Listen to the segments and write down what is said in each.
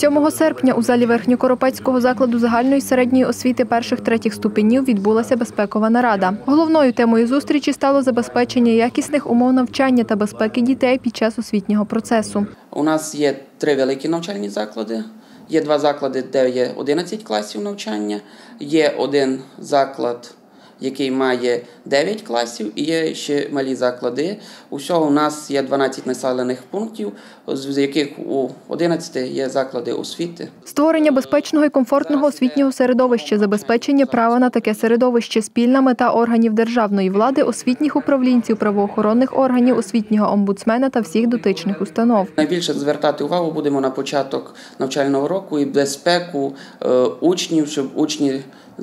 7 серпня у залі Верхньокоропецького закладу загальної середньої освіти перших-третіх ступенів відбулася безпекова нарада. Головною темою зустрічі стало забезпечення якісних умов навчання та безпеки дітей під час освітнього процесу. У нас є 3 великі навчальні заклади. Є 2 заклади, де є 11 класів навчання, є 1 заклад, який має 9 класів, і є ще малі заклади. Усього у нас є 12 населених пунктів, з яких у 11 є заклади освіти. Створення безпечного і комфортного освітнього середовища, забезпечення права на таке середовище – спільна мета органів державної влади, освітніх управлінців, правоохоронних органів, освітнього омбудсмена та всіх дотичних установ. Найбільше звертати увагу будемо на початок навчального року і безпеку учнів, щоб учні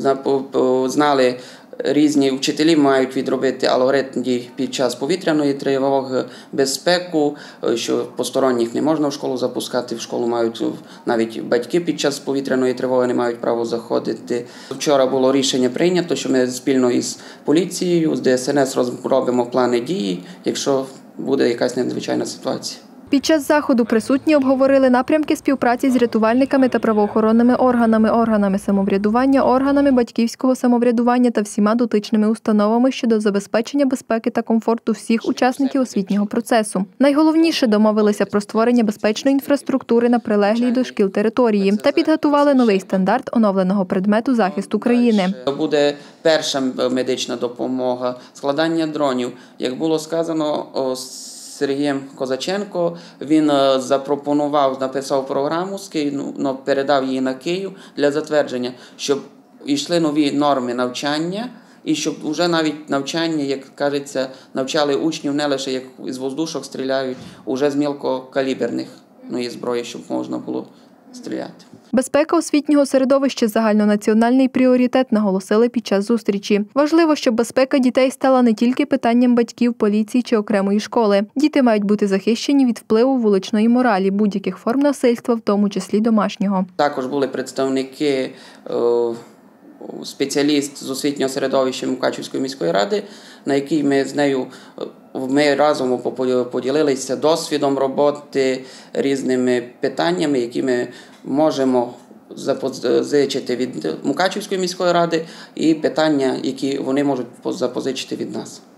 знали, різні вчителі мають відробити алгоритм дій під час повітряної тривоги, безпеку, що посторонніх не можна в школу запускати, в школу мають навіть батьки під час повітряної тривоги не мають права заходити. Вчора було рішення прийнято, що ми спільно із поліцією, з ДСНС робимо плани дії, якщо буде якась надзвичайна ситуація. Під час заходу присутні обговорили напрямки співпраці з рятувальниками та правоохоронними органами, органами самоврядування, органами батьківського самоврядування та всіма дотичними установами щодо забезпечення безпеки та комфорту всіх учасників освітнього процесу. Найголовніше домовилися про створення безпечної інфраструктури на прилеглій до шкіл території та підготували новий стандарт оновленого предмету захисту країни. Буде перша медична допомога, складання дронів. Як було сказано, Сергієм Козаченко, він запропонував, написав програму, передав її на Київ для затвердження, щоб йшли нові норми навчання і щоб вже навіть навчання, як кажеться, навчали учнів не лише як із воздушок стріляють, уже з мілкокаліберних зброї, щоб можна було стріляти. Безпека освітнього середовища – загальнонаціональний пріоритет, наголосили під час зустрічі. Важливо, щоб безпека дітей стала не тільки питанням батьків, поліції чи окремої школи. Діти мають бути захищені від впливу вуличної моралі, будь-яких форм насильства, в тому числі домашнього. Також були представники, спеціаліст з освітнього середовища Мукачівської міської ради, на якій ми разом поділилися досвідом роботи, різними питаннями, які ми можемо запозичити від Мукачівської міської ради, і питання, які вони можуть запозичити від нас.